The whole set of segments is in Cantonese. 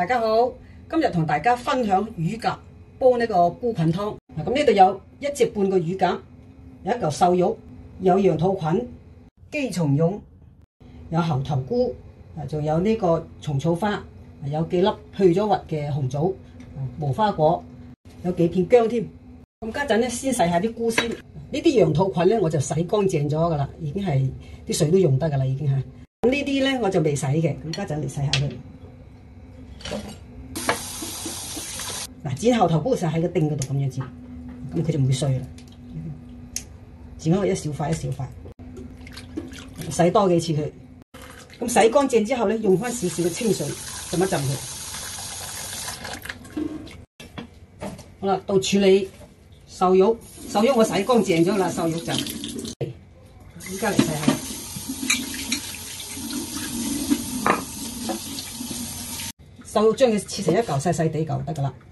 大家好，今日同大家分享乳鴿煲呢個菇菌湯。咁呢度有1隻半個乳鴿，有一嚿瘦肉，有羊肚菌、雞松茸，有猴頭菇，仲有呢個蟲草花，有幾粒去咗核嘅紅棗、無花果，有幾片薑添。咁家陣咧先洗下啲菇先。呢啲羊肚菌咧我就洗乾淨咗噶啦，已經係啲水都用得噶啦，已經係。咁呢啲咧我就未洗嘅，咁家陣嚟洗下佢。嗱，剪猴頭菇就喺個釘嗰度咁樣剪，咁佢就唔會碎啦。剪開一小塊一小塊，洗多幾次佢。咁洗乾淨之後咧，用翻少少嘅清水浸一浸佢。好啦，到處理瘦肉，瘦肉我洗乾淨咗啦，瘦肉就依家嚟洗下。瘦肉將佢切成一嚿細細地嚿得噶啦。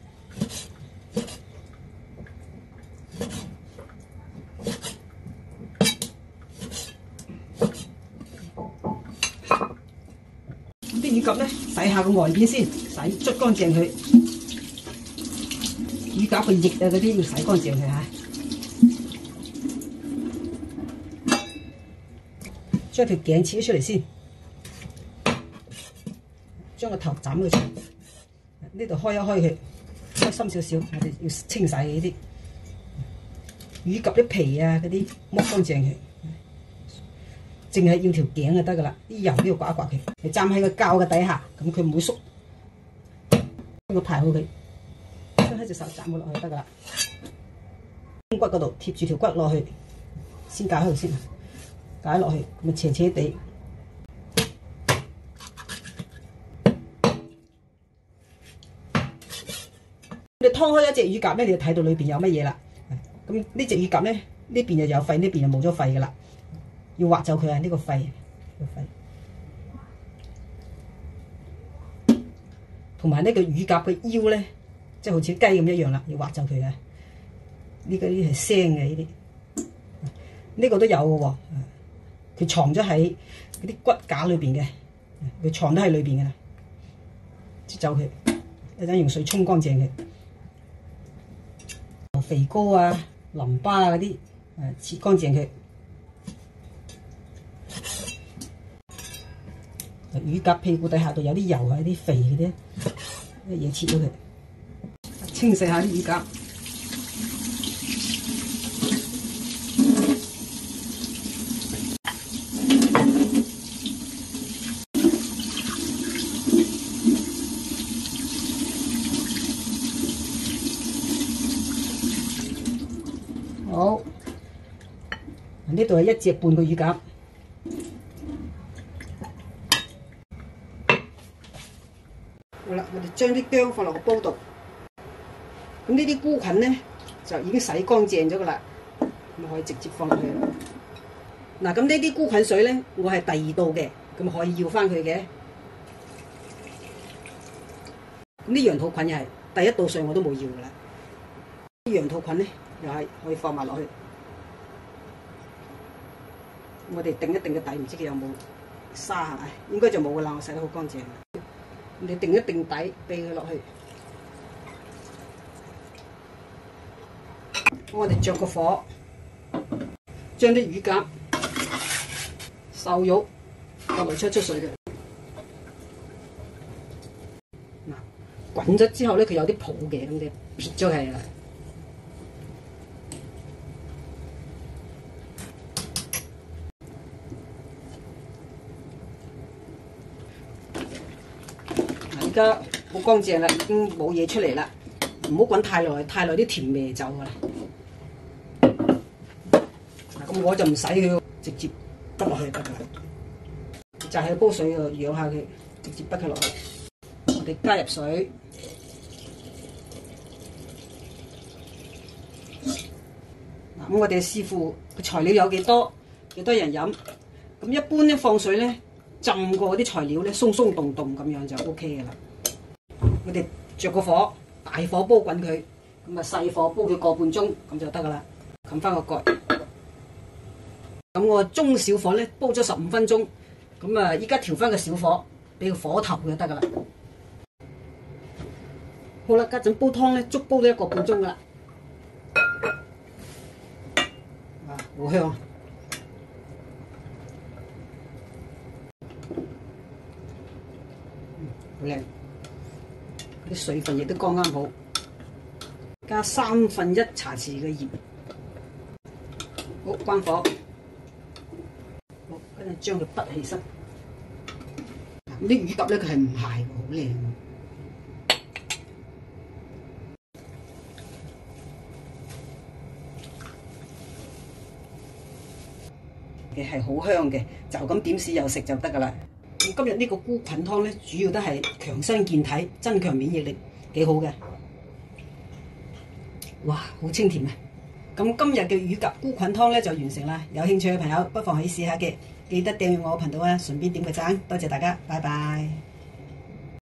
啲乳鴿咧洗下個外邊先，捽乾淨佢。乳鴿個翼啊嗰啲要洗乾淨佢嚇。將條頸切咗出嚟先，將個頭斬佢出嚟。呢度開一開佢，開深少少，我哋要清洗呢啲乳鴿啲皮啊嗰啲，剝乾淨佢。淨係要條頸就得噶啦，啲油都要刮一刮佢。你站喺個膠嘅底下，咁佢唔會縮。將佢排好佢，將一隻手斬落去得噶啦。胸骨嗰度貼住條骨落去，先解開佢先，解落去咁啊斜斜地。你劏開一隻乳鴿咧，你就睇到裏邊有乜嘢啦。咁呢隻乳鴿咧，呢邊就有肺，呢邊就冇咗肺噶啦。要挖走佢啊！呢個肺，同埋呢個乳鴿嘅腰咧，即係好似雞咁一樣啦，要挖走佢啊！呢個啲係腥嘅呢啲，呢個都有嘅喎，佢藏咗喺嗰啲骨架裏邊嘅，佢藏得喺裏邊嘅啦，切走佢，一陣用水沖乾淨佢，肥膏啊、淋巴啊嗰啲，切乾淨佢。乳鴿屁股底下度有啲油啊，啲肥嗰啲嘢切咗佢，清洗下啲乳鴿。好，呢度係1隻半個乳鴿。好啦，我哋將啲薑放落個煲度。咁呢啲菇菌咧就已經洗乾淨咗噶啦，咁可以直接放落去。嗱，咁呢啲菇菌水咧，我係第2道嘅，咁可以要翻佢嘅。咁啲羊肚菌又係第1道水我都冇要噶啦。啲羊肚菌咧又係可以放埋落去。我哋定一定嘅底，唔知佢有冇沙係咪？應該就冇噶啦，我洗得好乾淨。你定一定底，俾佢落去。我哋着個火，將啲乳鴿、瘦肉過嚟出水嘅。嗱，滾咗之後咧，佢有啲泡嘅，咁你撇咗佢啦。而家好乾淨啦，已經冇嘢出嚟啦。唔好滾太耐，太耐啲甜味走噶啦。咁我就唔使佢，直接滗落去得噶啦。就喺煲水度養下佢，直接滗佢落去。我哋加入水。嗱，咁我哋視乎個材料有幾多人飲。咁一般咧放水咧，浸過啲材料咧，鬆鬆動動咁樣就 OK 嘅啦。我哋着個火，大火煲滾佢，咁啊細火煲佢個半鐘咁就得噶啦。冚翻個蓋。咁我中小火咧煲咗15分鐘，咁啊依家調翻個小火，俾個火頭就得噶啦。 好啦，家陣煲湯咧，足煲咗1個半鐘噶啦，哇，好香啊！好靚，啲水分亦都剛啱好，加1/3茶匙嘅鹽，好關火，好跟住將佢拔起身。啲乳鴿咧佢係唔鞋喎，好靚。嘅係好香嘅，就咁點豉油食就得噶啦。咁今日呢個菇菌湯咧，主要都係強身健體、增強免疫力，幾好嘅。哇，好清甜啊！咁今日嘅乳鴿菇菌湯咧就完成啦。有興趣嘅朋友不妨可以試下嘅，記得訂閱我個頻道啊，順便點個讚，多謝大家，拜拜。